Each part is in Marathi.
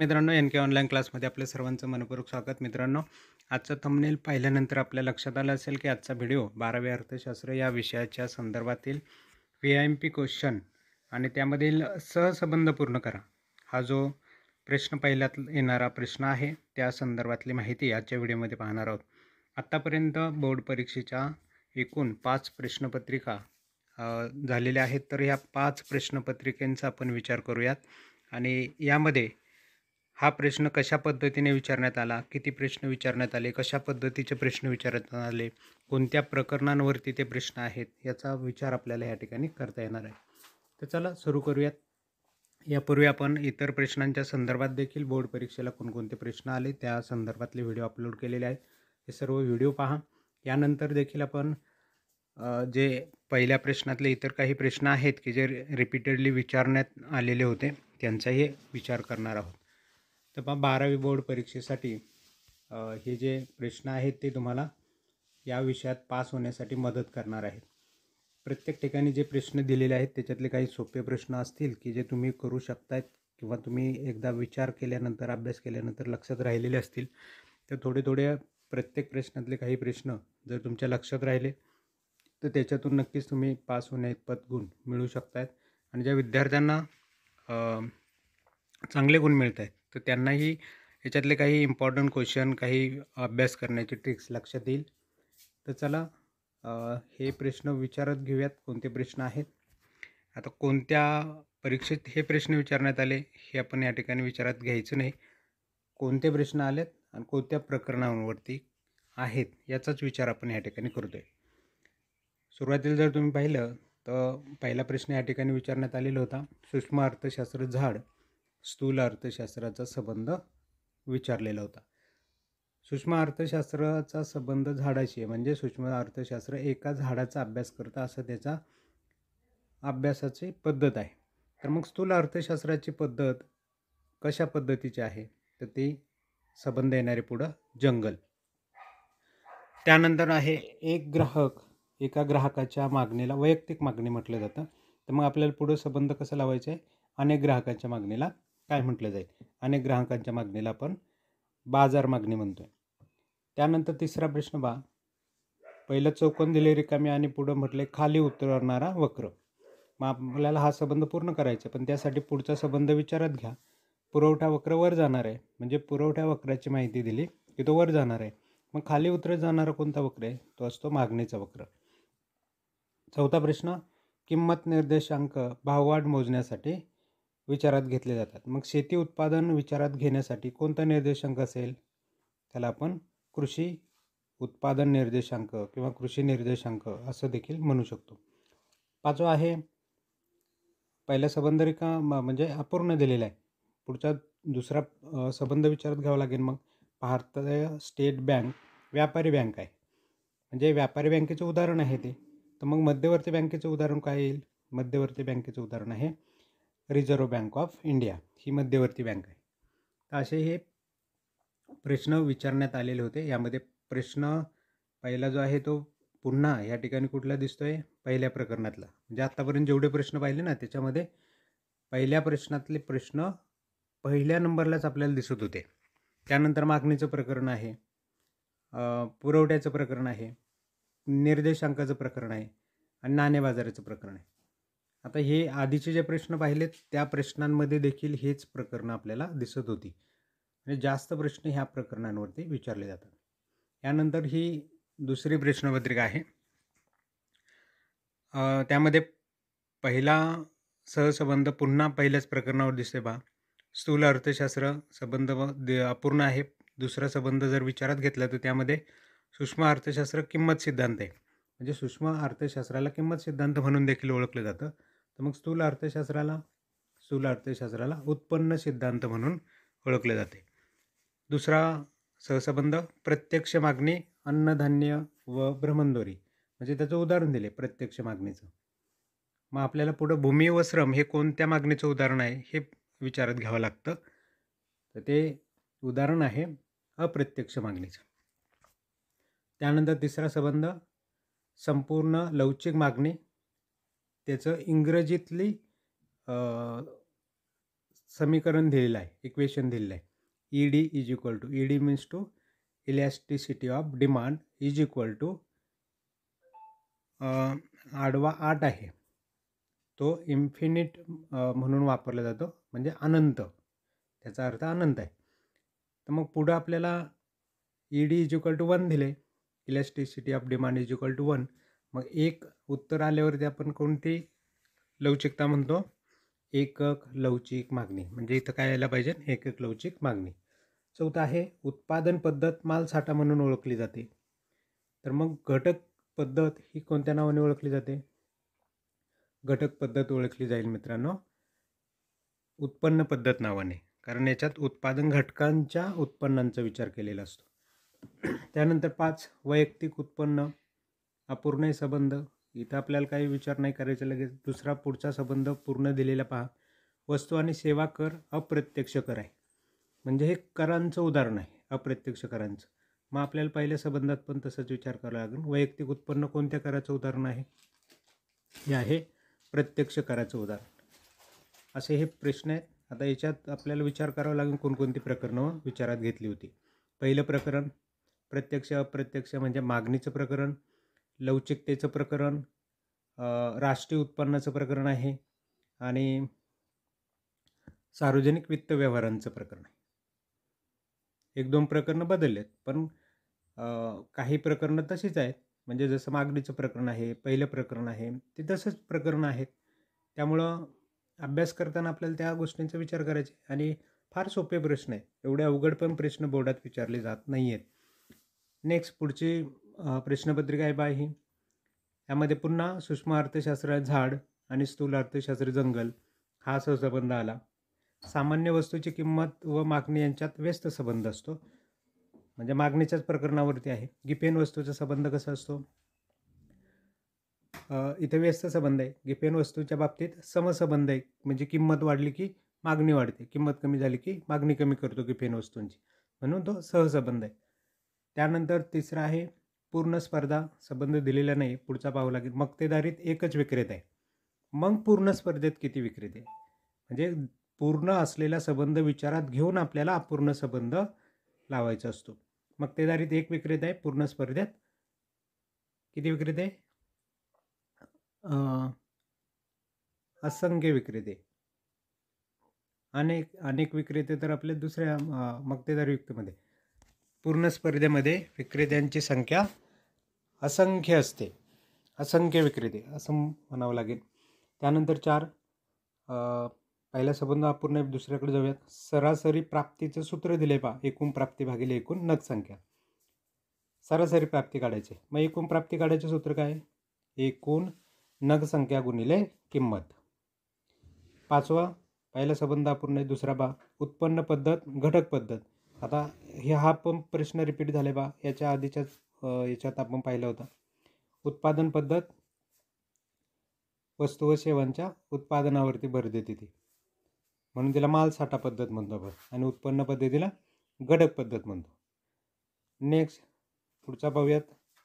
मित्रांनो, एन.के ऑनलाईन क्लासमध्ये आपल्या सर्वांचं मनपूर्वक स्वागत. मित्रांनो, आजचा थंबनेल पाहिल्यानंतर आपल्या लक्षात आलं असेल की आजचा व्हिडिओ 12वी अर्थशास्त्र या विषयाच्या संदर्भातील व्ही-आय-एम-पी क्वेश्चन आणि त्यामधील सहसंबंध पूर्ण करा हा जो प्रश्न पहिल्यात येणारा प्रश्न आहे, त्या संदर्भातली माहिती आजच्या व्हिडिओमध्ये पाहणार आहोत. आत्तापर्यंत बोर्ड परीक्षेच्या एकूण 5 प्रश्नपत्रिका झालेल्या आहेत. तर ह्या 5 प्रश्नपत्रिकांचा आपण विचार करूयात आणि यामध्ये हा प्रश्न कशा पद्धतीने विचारण्यात आला, किती प्रश्न विचारण्यात आले, कशा पद्धतीचे प्रश्न विचारण्यात आले, कोणत्या प्रकरणांवरती ते प्रश्न आहेत, याचा विचार आपल्याला या ठिकाणी करता येणार आहे. तर चला सुरू करूयात. यापूर्वी आपण इतर प्रश्नांच्या संदर्भात देखील बोर्ड परीक्षेला कोणकोणते प्रश्न आले त्या संदर्भातले व्हिडिओ अपलोड केलेले आहेत. हे सर्व व्हिडिओ पहा. यानंतर देखील आपण जे पहिल्या प्रश्नातले इतर काही प्रश्न आहेत की जे रिपीटेडली विचारण्यात आलेले होते त्यांचाही विचार करणार आहोत. तर पहा, 12वी बोर्ड परीक्षेसाठी हे जे प्रश्न आहेत ते तुम्हाला या विषयात पास होण्यासाठी मदत करणार आहेत. प्रत्येक ठिकाणी जे प्रश्न दिलेले आहेत त्याच्यातले काही सोपे प्रश्न असतील की जे तुम्ही करू शकतायत किंवा तुम्ही एकदा विचार केल्यानंतर, अभ्यास केल्यानंतर लक्षात राहिलेले असतील. तर थोडे प्रत्येक प्रश्नातले काही प्रश्न जर तुमच्या लक्षात राहिले तर त्याच्यातून नक्कीच तुम्ही पास होण्याइतपत गुण मिळू शकतायत. आणि ज्या विद्यार्थ्यांना चांगले गुण मिळत आहेत तर त्यांनाही याच्यातले काही इम्पॉर्टंट क्वेश्चन, काही अभ्यास करण्याची ट्रिक्स लक्षात येईल. तर चला हे प्रश्न विचारत घेऊयात कोणते प्रश्न आहेत. आता कोणत्या परीक्षेत हे प्रश्न विचारण्यात आले हे आपण या ठिकाणी विचारात घ्यायचं नाही. कोणते प्रश्न आलेत आणि कोणत्या प्रकरणांवरती आहेत याचाच विचार आपण या ठिकाणी करतो आहे. सुरुवातीला जर तुम्ही पाहिलं तर पहिला प्रश्न या ठिकाणी विचारण्यात आलेला होता. सूक्ष्म अर्थशास्त्र झाड स्थूल अर्थशास्त्राचा संबंध विचारलेला होता. सूक्ष्म अर्थशास्त्राचा संबंध झाडाशी आहे, म्हणजे सूक्ष्म अर्थशास्त्र एका झाडाचा अभ्यास करतं असं त्याचा अभ्यासाची पद्धत आहे. तर मग स्थूल अर्थशास्त्राची पद्धत कशा पद्धतीची आहे तर ती संबंध येणारे पुढं जंगल. त्यानंतर आहे एक ग्राहक एका ग्राहकाच्या मागणीला वैयक्तिक मागणी म्हटलं जातं. तर मग आपल्याला पुढं संबंध कसा लावायचा आहे, अनेक ग्राहकांच्या मागणीला काय म्हटलं जाईल, अनेक ग्राहकांच्या मागणीला आपण बाजार मागणी म्हणतोय. त्यानंतर तिसरा प्रश्न पहा, पहिलं चौकोन दिले रिकामे आणि पुढं म्हटले खाली उतरणारा वक्र. मग आपल्याला हा संबंध पूर्ण करायचा, पण त्यासाठी पुढचा संबंध विचारात घ्या. पुरवठा वक्र वर जाणार आहे, म्हणजे पुरवठा वक्राची माहिती दिली की तो वर जाणार आहे. मग खाली उतरत जाणारा कोणता वक्र आहे, तो असतो मागणीचा वक्र. चौथा प्रश्न, किंमत निर्देशांक भाववाढ मोजण्यासाठी विचारात घेतले जातात. मग शेती उत्पादन विचारात घेण्यासाठी कोणता निर्देशांक असेल, त्याला आपण कृषी उत्पादन निर्देशांक किंवा कृषी निर्देशांक असं देखील म्हणू शकतो. पाचवा आहे, पहिला संबंध म्हणजे अपूर्ण दिलेला आहे. पुढचा दुसरा संबंध विचारात घ्यावा लागेल. मग भारतीय स्टेट बँक व्यापारी बँक आहे, म्हणजे व्यापारी बँकेचं उदाहरण आहे ते. तर मग मध्यवर्ती बँकेचं उदाहरण काय येईल, मध्यवर्ती बँकेचं उदाहरण आहे रिझर्व्ह बँक ऑफ इंडिया, ही मध्यवर्ती बँक आहे. तर असे हे प्रश्न विचारण्यात आलेले होते. यामध्ये प्रश्न पहिला जो आहे तो पुन्हा या ठिकाणी कुठला दिसतोय, पहिल्या प्रकरणातला. म्हणजे आत्तापर्यंत जेवढे प्रश्न पाहिले ना त्याच्यामध्ये पहिल्या प्रश्नातले प्रश्न पहिल्या नंबरलाच आपल्याला दिसत होते. त्यानंतर मागणीचं प्रकरण आहे, पुरवठ्याचं प्रकरण आहे, निर्देशांकाचं प्रकरण आहे आणि नाणे बाजाराचं प्रकरण आहे. आता हे आधीचे जे प्रश्न पाहिलेत त्या प्रश्नांमध्ये देखील हेच प्रकरणं आपल्याला दिसत होती. म्हणजे जास्त प्रश्न ह्या प्रकरणांवरती विचारले जातात. यानंतर ही दुसरी प्रश्नपत्रिका आहे. त्यामध्ये पहिला सहसंबंध पुन्हा पहिल्याच प्रकरणावर दिसते पहा. स्थूल अर्थशास्त्र संबंध अपूर्ण आहे. दुसरा संबंध जर विचारात घेतला तर त्यामध्ये सूक्ष्म अर्थशास्त्र किंमत सिद्धांत आहे, म्हणजे सूक्ष्म अर्थशास्त्राला किंमत सिद्धांत म्हणून देखील ओळखलं जातं. तर मग स्थूल अर्थशास्त्राला उत्पन्न सिद्धांत म्हणून ओळखले जाते. दुसरा सहसंबंध प्रत्यक्ष मागणी, अन्नधान्य व भ्रमणध्वनी, म्हणजे त्याचं उदाहरण दिले प्रत्यक्ष मागणीचं. मग आपल्याला पुढं भूमी व श्रम हे कोणत्या मागणीचं उदाहरण आहे हे विचारात घ्यावं लागतं. तर ते उदाहरण आहे अप्रत्यक्ष मागणीचं. त्यानंतर तिसरा संबंध संपूर्ण लवचिक मागणी, त्याचं इंग्रजीतली समीकरण दिलेलं आहे, इक्वेशन दिलेलं आहे. ED is equal to, ED means to elasticity of demand is equal to आडवा 8 आहे तो इन्फिनिट म्हणून वापरला जातो, म्हणजे अनंत, त्याचा अर्थ अनंत आहे. तर मग पुढं आपल्याला ED इज इक्वल टू 1 दिले, elasticity of demand is equal to 1. मग एक उत्तर आल्यावरती आपण कोणती लवचिकता म्हणतो? एकक लवचिक मागणी. म्हणजे इथं काय यायला पाहिजे? एकक लवचिक मागणी. चौथा आहे उत्पादन पद्धत मालसाठा म्हणून ओळखली जाते. तर मग घटक पद्धत ही कोणत्या नावाने ओळखली जाते? घटक पद्धत ओळखली जाईल मित्रांनो उत्पन्न पद्धत नावाने, कारण याच्यात उत्पादन घटकांच्या उत्पन्नांचा विचार केलेला असतो. त्यानंतर 5 वैयक्तिक उत्पन्न अपूर्ण संबंध. इथं आपल्याला काही विचार नाही करायचा, लगेच दुसरा पुढचा संबंध पूर्ण दिलेला पहा. वस्तू आणि सेवा कर अप्रत्यक्ष कर आहे, म्हणजे हे करांचं उदाहरण आहे, अप्रत्यक्ष करांचं. मग आपल्याला पहिल्या संबंधात पण तसंच विचार करावा लागेल. वैयक्तिक उत्पन्न कोणत्या कराचं उदाहरण आहे? हे आहे प्रत्यक्ष कराचं उदाहरण. असे हे प्रश्न आहेत. आता याच्यात आपल्याला विचार करावा लागेल कोणकोणती प्रकरणं विचारात घेतली होती. पहिलं प्रकरण प्रत्यक्ष अप्रत्यक्ष म्हणजे मागणीचं प्रकरण, लवचिकतेचं प्रकरण, राष्ट्रीय उत्पन्नाचं प्रकरण आहे आणि सार्वजनिक वित्त व्यवहारांचं प्रकरण आहे. 1-2 प्रकरणं बदललेत, पण काही प्रकरणं तशीच आहेत. म्हणजे जसं मागणीचं प्रकरण आहे, पहिलं प्रकरण आहे, ते तसंच प्रकरण आहेत. त्यामुळं अभ्यास करताना आपल्याला त्या गोष्टींचा विचार करायचे. आणि फार सोपे प्रश्न आहेत, एवढे अवघड पण प्रश्न बोर्डात विचारले जात नाही आहेत. नेक्स्ट पुढची प्रश्नपत्रिका आहे ही. यामध्ये पुन्हा सूक्ष्म अर्थशास्त्र झाड आणि स्थूल अर्थशास्त्र जंगल हा सहसंबंध आला. सामान्य वस्तूची किंमत व मागणी यांच्यात व्यस्त संबंध असतो, म्हणजे मागणीच्याच प्रकरणावरती आहे. गिफेन वस्तूचा संबंध कसा असतो? इथे व्यस्त संबंध आहे. गिफेन वस्तूच्या बाबतीत समसंबंध आहे, म्हणजे किंमत वाढली की मागणी वाढते, किंमत कमी झाली की मागणी कमी करतो गिफेन वस्तूंची, म्हणून तो सहसंबंध आहे. त्यानंतर तिसरा आहे पूर्ण स्पर्धा. संबंध दिलेला नाही, पुढचा पाहावं लागेल. मक्तेदारीत एकच विक्रेता आहे, मग पूर्ण स्पर्धेत किती विक्रेते? म्हणजे पूर्ण असलेला संबंध विचारात घेऊन आपल्याला अपूर्ण संबंध लावायचा असतो. मक्तेदारीत एक विक्रेता आहे, पूर्ण स्पर्धेत किती विक्रेते? असंख्य विक्रेते. अनेक विक्रेते तर आपल्या दुसऱ्या मक्तेदारीयुक्तमध्ये. पूर्ण स्पर्धेमध्ये विक्रेत्यांची संख्या असंख्य असते, असंख्य विक्रेते असं म्हणावं लागेल. त्यानंतर 4 पहिला संबंध अपूर्ण आहे, दुसऱ्याकडे जाऊयात. सरासरी प्राप्तीचं सूत्र दिले पहा, एकूण प्राप्ती भागिले एकूण नग संख्या. सरासरी प्राप्ती काढायची, मग एकूण प्राप्ती काढायचं सूत्र काय? एकूण नग संख्या गुणिले किंमत. 5वा पहिला संबंध अपूर्ण आहे, दुसरा बा उत्पन्न पद्धत घटक पद्धत. आता हा पण प्रश्न रिपीट झाले बा, याच्या आधीच्याच याच्यात आपण पाहिला होता. उत्पादन पद्धत वस्तू व सेवांच्या उत्पादनावरती भर देते ती, म्हणून तिला मालसाठा पद्धत म्हणतो आपण, आणि उत्पन्न पद्धतीला घटक पद्धत म्हणतो. नेक्स्ट पुढचा पाहूयात.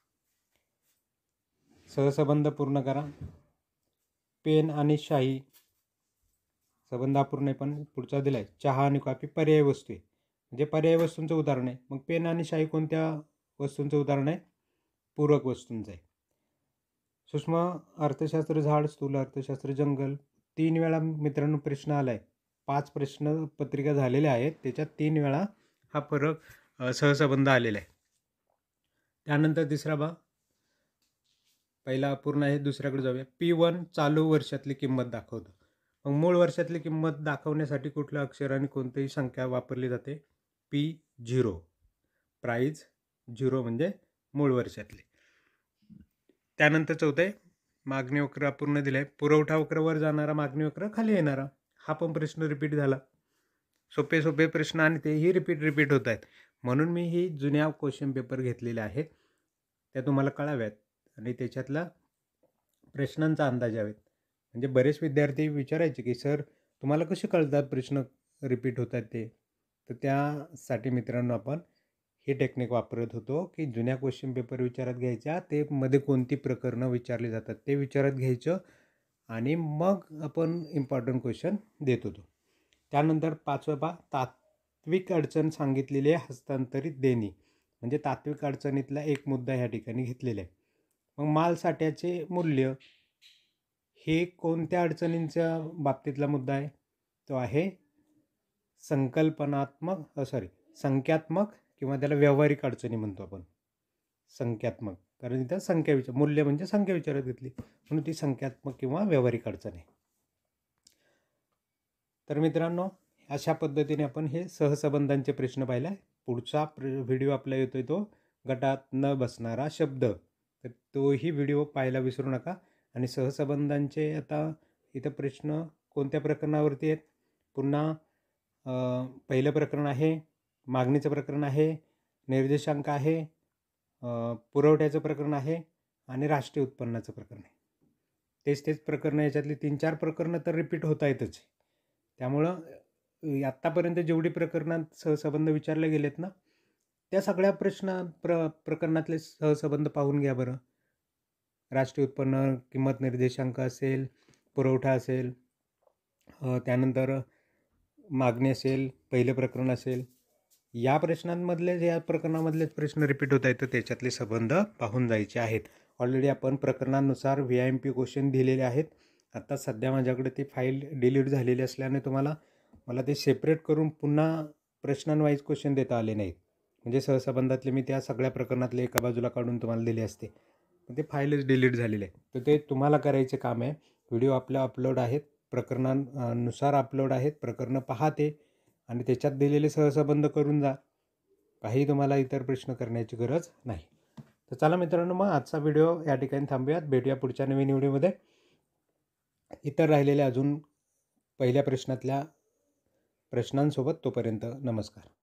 सहसंबंध पूर्ण करा. पेन आणि शाई संबंध अपूर्ण आहे, पण पुढचा दिलाय. चहा आणि कॉफी पर्यायी वस्तू आहे, म्हणजे पर्यायी वस्तूंचं उदाहरण आहे. मग पेन आणि शाई कोणत्या वस्तूंचं उदाहरण आहे? पूरक वस्तूंचं आहे. सूक्ष्म अर्थशास्त्र झाड, स्थूल अर्थशास्त्र जंगल. 3 वेळा मित्रांनो प्रश्न आलाय. 5 प्रश्न पत्रिका झालेल्या आहेत, त्याच्यात 3 वेळा हा फरक सहसंबंध आलेला आहे. त्यानंतर तिसरा बा पहिला अपूर्ण आहे, दुसऱ्याकडे जाऊया. P1 चालू वर्षातली किंमत दाखवतो. मग मूळ वर्षातली किंमत दाखवण्यासाठी कुठलं अक्षर आणि कोणतीही संख्या वापरली जाते? P0. प्राईज 0 म्हणजे मूळ वर्षातली. त्यानंतर चौथं आहे मागणी वक्र अपूर्ण दिलं आहे. पुरवठा वक्र वर जाणारा, मागणी वक्र खाली येणारा. हा पण प्रश्न रिपीट झाला. सोपे प्रश्न आणि तेही रिपीट होत आहेत, म्हणून मी ही जुन्या क्वेश्चन पेपर घेतलेले आहेत, त्या तुम्हाला कळाव्यात आणि त्याच्यातला प्रश्नांचा अंदाज यावेत. म्हणजे बरेच विद्यार्थी विचारायचे की सर तुम्हाला कसे कळतात प्रश्न रिपीट होतात ते. तर त्यासाठी मित्रांनो आपण हे टेक्निक वापरत होतो की जुन्या क्वेश्चन पेपर विचारात घ्यायच्या, ते मध्ये कोणती प्रकरणं विचारली जातात ते विचारात घ्यायचं आणि मग आपण इम्पॉर्टंट क्वेश्चन देत होतो. त्यानंतर 5वा तात्विक अडचण सांगितलेली आहे हस्तांतरित देणे, म्हणजे तात्विक अडचणीतला एक मुद्दा ह्या ठिकाणी घेतलेला आहे. मग मालसाठ्याचे मूल्य हे कोणत्या अडचणींच्या बाबतीतला मुद्दा आहे? तो आहे संख्यात्मक किंवा त्याला व्यावहारिक अडचणी म्हणतो आपण. संख्यात्मक, कारण इथं संख्या मूल्य म्हणजे संख्या विचारात घेतली म्हणून ती संख्यात्मक किंवा व्यावहारिक अडचण आहे. तर मित्रांनो, अशा पद्धतीने आपण हे सहसंबंधांचे प्रश्न पाहिला. पुढचा व्हिडिओ आपला येतोय तो गटात न बसणारा शब्द, तर तोही व्हिडिओ पाहायला विसरू नका. आणि सहसंबंधांचे आता इथं प्रश्न कोणत्या प्रकरणावरती आहेत? पुन्हा पहिलं प्रकरण आहे, मागणीचं प्रकरण आहे, निर्देशांक आहे, पुरवठ्याचं प्रकरण आहे आणि राष्ट्रीय उत्पन्नाचं प्रकरण आहे. तेच प्रकरणं, याच्यातली 3-4 प्रकरणं तर रिपीट होत आहेतच. त्यामुळं आत्तापर्यंत जेवढी प्रकरणात सहसंबंध विचारले गेलेत ना, त्या सगळ्या प्रकरणातले सहसंबंध पाहून घ्या बरं. राष्ट्रीय उत्पन्न, किंमत निर्देशांक असेल, पुरवठा असेल, त्यानंतर मागणी असेल, पहिलं प्रकरण असेल, या प्रकरणामधलेच प्रश्न रिपीट होत आहेत, तर त्याच्यातले संबंध पाहून जायचे आहेत. ऑलरेडी आपण प्रकरणानुसार VIMP क्वेश्चन दिलेले आहेत. आता सध्या माझ्याकडे ती फाईल डिलीट झालेली असल्याने मला ते सेपरेट करून पुन्हा प्रश्नांवाईज क्वेश्चन देता आले नाहीत. म्हणजे सहसंबंधातले मी त्या सगळ्या प्रकरणातले एका बाजूला काढून तुम्हाला दिले असते, पण ते फाईलच डिलीट झालेले आहे. तर ते तुम्हाला करायचे काम आहे. व्हिडिओ आपल्या अपलोड आहेत, प्रकरणानुसार अपलोड आहेत, प्रकरणं पहा ते आणि त्याच्यात दिलेले सहसंबंध करून जा. काही तुम्हाला इतर प्रश्न करण्याची गरज नाही. तर चला मित्रांनो, मग आजचा व्हिडिओ या ठिकाणी थांबूयात. भेटूया पुढच्या नवीन व्हिडिओमध्ये इतर राहिलेल्या अजून पहिल्या प्रश्नातल्या प्रश्नांसोबत. तोपर्यंत नमस्कार.